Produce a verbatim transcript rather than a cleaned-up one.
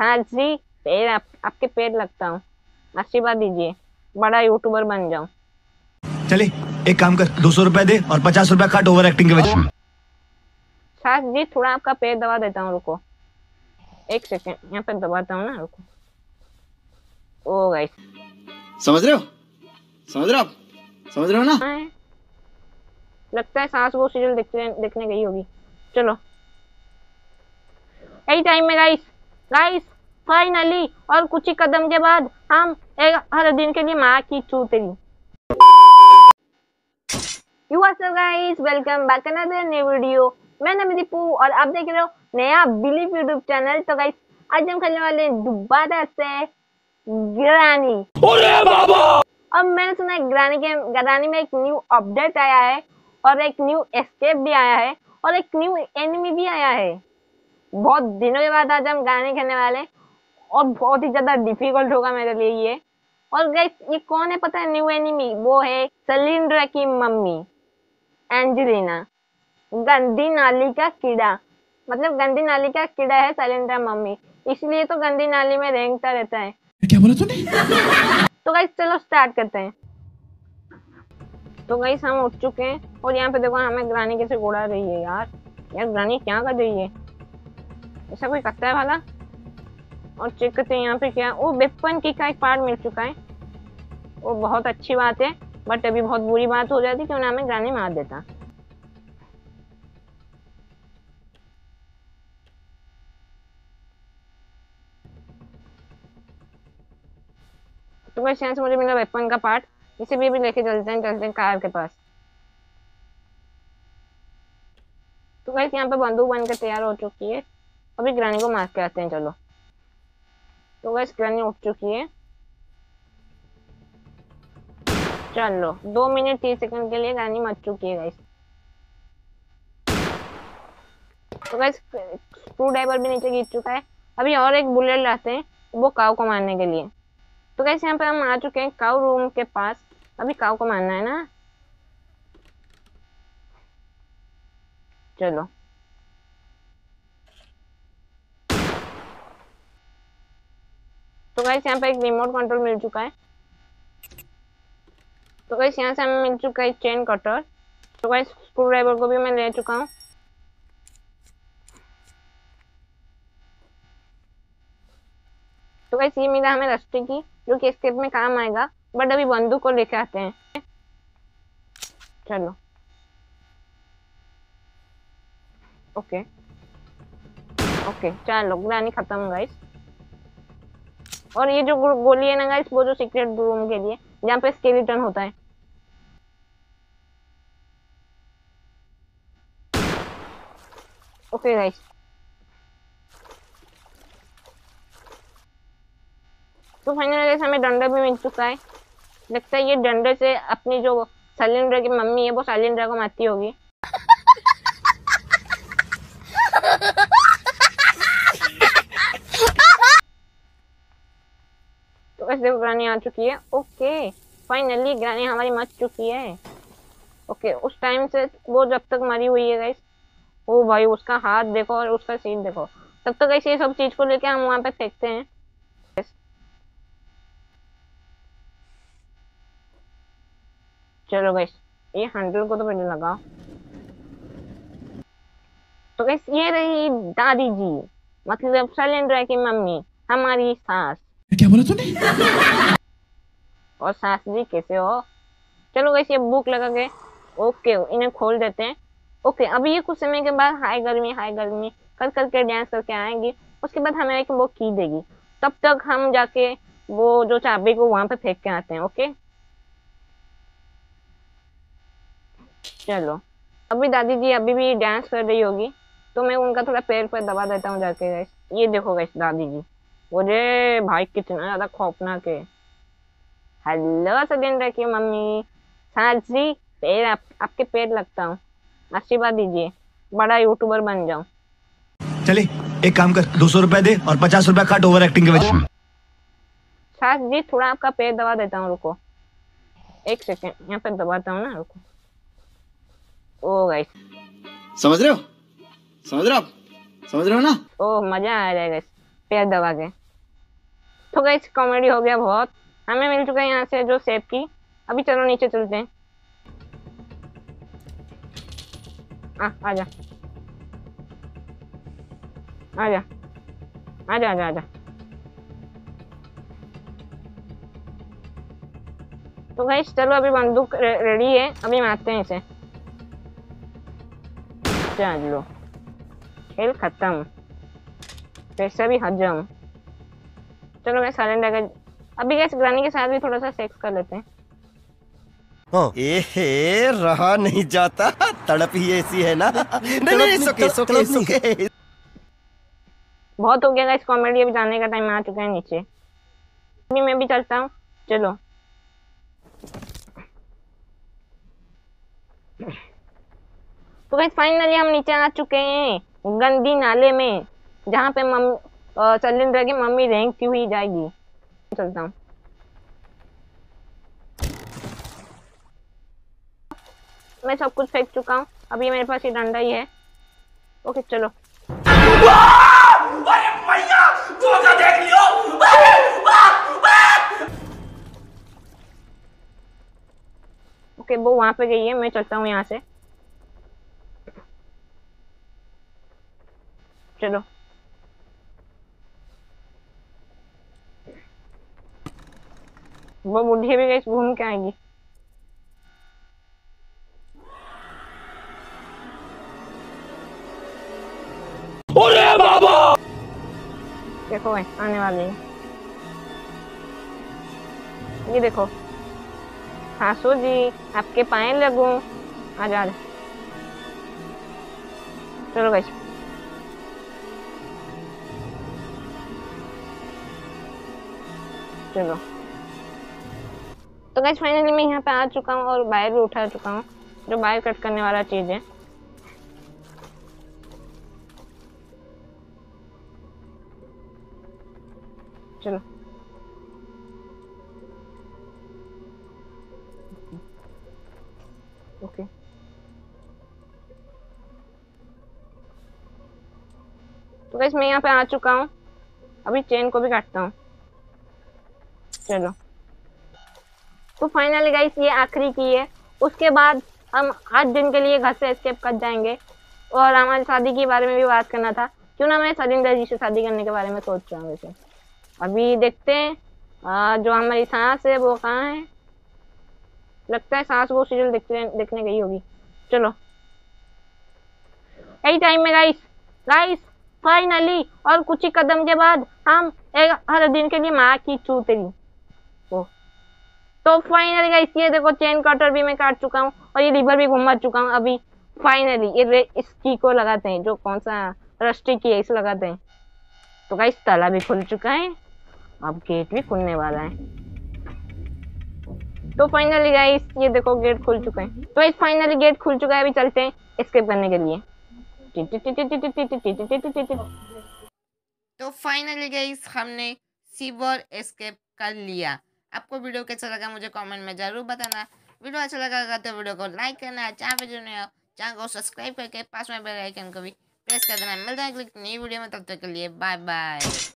साथ जी पैर आप, आपके पैर लगता हूँ, आशीर्वाद दीजिए, बड़ा यूट्यूबर बन जाऊं। चले एक काम कर, दो सौ रुपए दे और पचास रुपए काट ओवर एक्टिंग के वजह। साथ जी थोड़ा आपका पैर दबा देता हूँ, रुको एक सेकेंड, यहाँ पे दबाता हूँ ना, रुको। ओ गाइस समझ रहे हो समझ रहे हो आप समझ रहे हो ना। लगता है सास वो सीरियल देखने देखने गई होगी। चलो यही टाइम में गाइस गाइस फाइनली और कुछ ही कदम के बाद हम एक हर दिन के लिए माँ की चूतरी। You are so guys, welcome back another new video. मैं नाम है दीपू और आप देख रहे हो नया बिलीव यूट्यूब चैनल। तो गाइस आज हम खेलने वाले हैं दोबारा से ग्रानी। अरे बाबा! अब मैंने सुना है ग्रानी के ग्रानी में एक न्यू अपडेट आया है और एक न्यू एस्केप भी आया है और एक न्यू एनिमी भी आया है। बहुत दिनों के बाद आज हम ग्रानी खेलने वाले हैं और बहुत ही ज्यादा डिफिकल्ट होगा मेरे लिए ये। और गाइस ये कौन है पता है न्यू एनिमी? वो है सलिंड्रा की मम्मी एंजेलिना। गंदी नाली का कीड़ा, मतलब गंदी नाली का कीड़ा है सलिंड्रा मम्मी, इसलिए तो गंदी नाली में रेंगता रहता है। क्या बोला तूने? तो गाइस चलो स्टार्ट करते हैं। तो गाइस हम उठ चुके हैं और यहाँ पे देखो हमें ग्रानी कैसे उड़ा रही है। यार यार ग्रानी क्या कर रही है? ऐसा कोई करता है वाला? और चेक करते हैं यहाँ पे क्या। वो वेपन की का एक पार्ट मिल चुका है, वो बहुत अच्छी बात है। बट अभी बहुत बुरी बात हो जाती क्यों ना हमें ग्रानी मार देता। तो गाइस यहाँ से मुझे मिला वेपन का पार्ट, इसे भी अभी लेके चलते हैं चलते हैं कार के पास। तो गाइस यहाँ पे बंदूक बनकर तैयार हो चुकी है, अभी ग्रानी को मार के आते हैं। चलो तो गाइस ग्रानी उठ चुकी है। चलो दो मिनट तीस सेकंड के लिए ग्रानी मर चुकी है गाइस। तो गाइस स्क्रू ड्राइवर भी नीचे गिर चुका है। अभी और एक बुलेट लाते हैं वो काऊ को मारने के लिए। तो गाइस यहाँ पे हम आ चुके हैं काऊ रूम के पास, अभी काऊ को मारना है ना। चलो तो गाइस यहाँ पे एक रिमोट कंट्रोल मिल चुका है। तो गाइस यहाँ से हमें मिल चुका है चेन कटर। तो गाइस स्क्रू ड्राइवर को भी मैं ले चुका हूँ। तो गाइस ये मिला हमें रस्ते की जो कि एस्केप में काम आएगा, बट अभी बंदूक को लेके आते हैं। चलो ओके ओके चलो ग्रानी खत्म गाइस। और ये जो गोली है ना गाइस वो जो सीक्रेट रूम के लिए जहाँ पे स्केलेटन होता है। ओके गाइस तो फाइनली गाइस हमें डंडा भी मिल चुका है। लगता है ये डंडे से अपनी जो सलिंड्रा की मम्मी है वो सलिंड्रा को मारती होगी। तो ऐसे ग्रानी आ चुकी है। ओके फाइनली ग्रानी हमारी मर चुकी है। ओके उस टाइम से वो जब तक मरी हुई है गाइस, ओ भाई उसका हाथ देखो और उसका सीन देखो। तब तक गाइस ये सब चीज को लेके हम वहां पे फेंकते हैं। चलो गाइस ये हैंडल को तो पहले लगाओ। तो गाइस ये रही दादी जी, मतलब सलिंड्रा की मम्मी, हमारी सास। क्या बोला तूने? और सास जी कैसे हो? चलो गाइस ये बुक लगा के ओके इन्हें खोल देते हैं। ओके अभी ये कुछ समय के बाद हाय गर्मी हाय गर्मी कर करके डांस करके आएंगी, उसके बाद हमें एक वो की देगी। तब तक हम जाके वो जो चाबी को वहां पे फेंक के आते हैं। ओके चलो अभी दादी जी अभी भी डांस कर रही होगी तो मैं उनका थोड़ा पैर पर दबा देता हूँ जाके गाइस। ये देखो गाइस दादी जी, अरे भाई कितना ज्यादा खौफनाक है। हेलो सलिंड्रा की मम्मी, साथ जी पैर आप, आपके पैर लगता हूँ, आशीर्वाद दीजिए, बड़ा यूट्यूबर बन जाऊं। चले एक काम कर, दो सौ रुपए दे और पचास रुपए काट ओवर एक्टिंग के वजह। साथ जी थोड़ा आपका पैर दबा देता हूँ, रुको एक सेकेंड, यहाँ पे दबाता हूँ ना, रुको। ओ गाइस समझ रहे हो समझ रहे हो आप समझ रहे हो ना। ओ मजा आ जाएगा। पैर दबा के। तो गाइस कॉमेडी हो गया बहुत। हमें मिल चुका है यहाँ से जो सेफ की। अभी चलो नीचे चलते हैं। आ, आजा आजा आजा आजा आजा। तो गाइस चलो अभी बंदूक रे, रेडी है, अभी मारते हैं इसे। चलो खेल खत्म, पैसा भी हजम। चलो मैं साइलेंट अगर अभी गैस ग्रानी के साथ भी थोड़ा सा सेक्स कर लेते हैं। ए रहा नहीं जाता, तड़प ही ऐसी है ना। नहीं नहीं सोके सोके सोके। बहुत हो गया गाइस कॉमेडी, अभी जाने का टाइम आ चुका है नीचे। अभी मैं भी चलता हूँ, चलो। तो गाइस फाइनली हम नीचे आ चुके हैं गंदी नाले में, जहाँ पे मम्मी सलिंडर की मम्मी रेंगती हुई जाएगी। चलता हूँ। मैं सब कुछ फेंक चुका हूँ, अभी मेरे पास ये डंडा ही है। ओके चलो। देख लियो। ओके वो वहां पे गई है, मैं चलता हूँ यहाँ से। चलो वो बुढ़ी भी गई, घूम के आएगी। अरे बाबा देखो भाई आने वाली है, ये देखो। सासू जी आपके पाए लगूं, आजा आजा। चलो गाइस चलो। तो गाइस फाइनली मैं यहाँ पे आ चुका हूँ और बायर भी उठा चुका हूँ, जो बायर कट करने वाला चीज है। चलो ओके। तो गाइस मैं यहाँ पे आ चुका हूँ, अभी चेन को भी काटता हूँ। चलो तो फाइनली गाइस ये आखिरी की है, उसके बाद हम आठ दिन के लिए घर से एस्केप कर जाएंगे। और हमारी शादी के बारे में भी बात करना था, क्यों ना मैं सलिंदर जी से शादी करने के बारे में सोच रहा हूँ। वैसे अभी देखते हैं आ, जो हमारी सांस है वो कहाँ है। लगता है सांस वो सीरियल देखने देखने गई होगी। चलो यही टाइम में गाइस गाइस फाइनली और कुछ ही कदम के बाद हम एक हर दिन के लिए माँ की चूतरी। तो फाइनली गाइस ये देखो चेन कटर भी मैं काट चुका हूँ और ये लीवर भी घुमा चुका हूँ। अभी फाइनली ये इस की को लगाते हैं, जो कौन सा रस्टी की है, इसे लगाते हैं। तो गाइस ताला भी खुल चुका है, अब गेट भी खुलने वाला है। तो फाइनली गाइस ये देखो गेट खुल चुका है। तो गाइस फाइनली गेट खुल चुका है, अभी चलते हैं एस्केप करने के लिए। तो फाइनली गाइस हमने सीवर एस्केप कर लिया। आपको वीडियो कैसा लगा मुझे कमेंट में जरूर बताना। वीडियो अच्छा लगा तो वीडियो को लाइक करना, चैनल पे जो नए हो चैनल को सब्सक्राइब करके पास में बेल आइकन को भी प्रेस कर देना। मिलते हैं अगली नई वीडियो में, तब तक के लिए बाय बाय।